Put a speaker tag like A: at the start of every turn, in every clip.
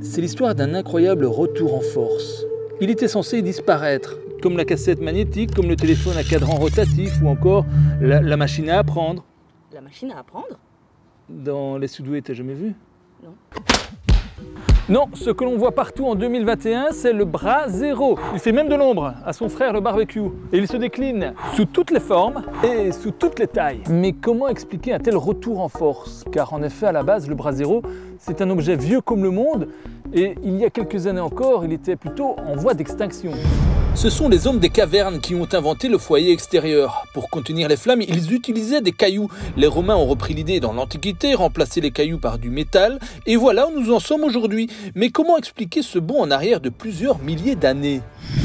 A: C'est l'histoire d'un incroyable retour en force. Il était censé disparaître, comme la cassette magnétique, comme le téléphone à cadran rotatif ou encore la machine à apprendre.
B: La machine à apprendre?
A: Dans Les Sudoués, t'as jamais vu?
B: Non.
A: Non, ce que l'on voit partout en 2021, c'est le bras zéro. Il fait même de l'ombre à son frère le barbecue. Et il se décline sous toutes les formes et sous toutes les tailles. Mais comment expliquer un tel retour en force? Car en effet, à la base, le bras zéro, c'est un objet vieux comme le monde. Et il y a quelques années encore, il était plutôt en voie d'extinction. Ce sont les hommes des cavernes qui ont inventé le foyer extérieur. Pour contenir les flammes, ils utilisaient des cailloux. Les Romains ont repris l'idée dans l'Antiquité, remplacé les cailloux par du métal. Et voilà où nous en sommes aujourd'hui. Mais comment expliquer ce bond en arrière de plusieurs milliers d'années?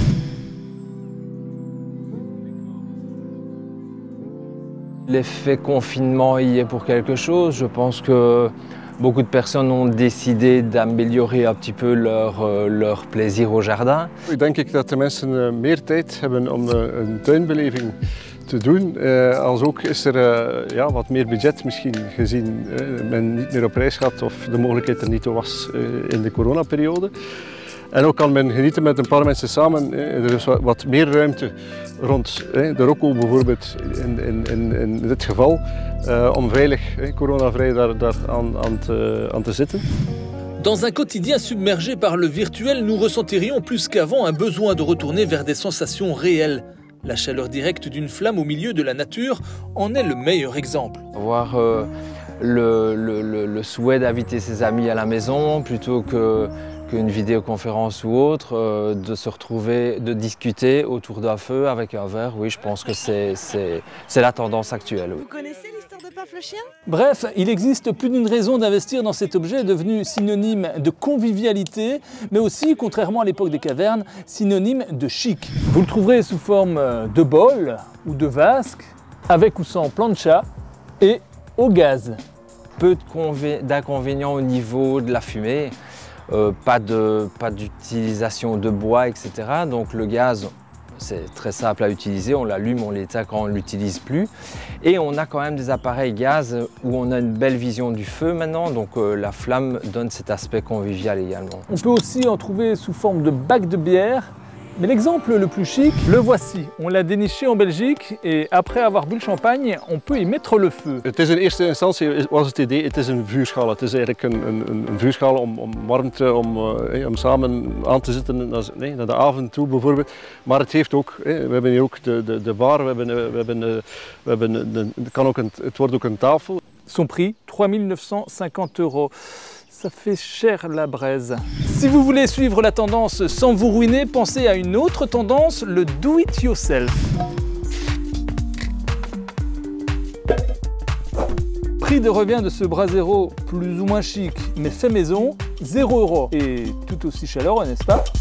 C: L'effet confinement y est pour quelque chose. Je pense que beaucoup de personnes ont décidé d'améliorer un petit peu leur plaisir au jardin.
D: Ik denk dat de mensen meer tijd hebben om een tuinbeleving te doen. Als ook is er wat meer budget misschien gezien men niet meer op reis gaat of de mogelijkheid er niet was in de coronaperiode. En ook kan men genieten met een paar mensen samen. Er is wat meer ruimte rond de Rocco bijvoorbeeld in dit geval. Om veilig, coronavrij daar aan te zitten.
A: Dans un quotidien submergé par le virtuel, nous ressentirions plus qu'avant un besoin de retourner vers des sensations réelles. La chaleur directe d'une flamme au milieu de la nature en est le meilleur exemple.
C: Avoir le souhait d'inviter ses amis à la maison plutôt qu'une vidéoconférence ou autre, de se retrouver, de discuter autour d'un feu avec un verre, oui, je pense que c'est la tendance actuelle.
B: Vous connaissez l'histoire de Paf le chien?
A: Bref, il existe plus d'une raison d'investir dans cet objet devenu synonyme de convivialité, mais aussi, contrairement à l'époque des cavernes, synonyme de chic. Vous le trouverez sous forme de bol ou de vasque, avec ou sans plancha et au gaz.
C: Peu d'inconvénients au niveau de la fumée. Pas d'utilisation de bois, etc. Donc le gaz, c'est très simple à utiliser, on l'allume, on l'éteint quand on ne l'utilise plus. Et on a quand même des appareils gaz où on a une belle vision du feu maintenant, donc la flamme donne cet aspect convivial également.
A: On peut aussi en trouver sous forme de bac de bière. Mais l'exemple le plus chic, le voici. On l'a déniché en Belgique et après avoir bu le champagne, on peut y mettre le feu.
D: Het is in eerste instantie was het idee, het is een vuurschaal. Het is eigenlijk een vuurschaal om warmte, om samen aan te zitten naar de avond toe bijvoorbeeld. Maar het heeft ook, we hebben hier ook de bar, het wordt ook een tafel.
A: Son prix, 3 950 €. Ça fait cher la braise. Si vous voulez suivre la tendance sans vous ruiner, pensez à une autre tendance, le do-it-yourself. Prix de revient de ce bras zéro plus ou moins chic, mais fait maison, 0 €. Et tout aussi chaleureux, n'est-ce pas?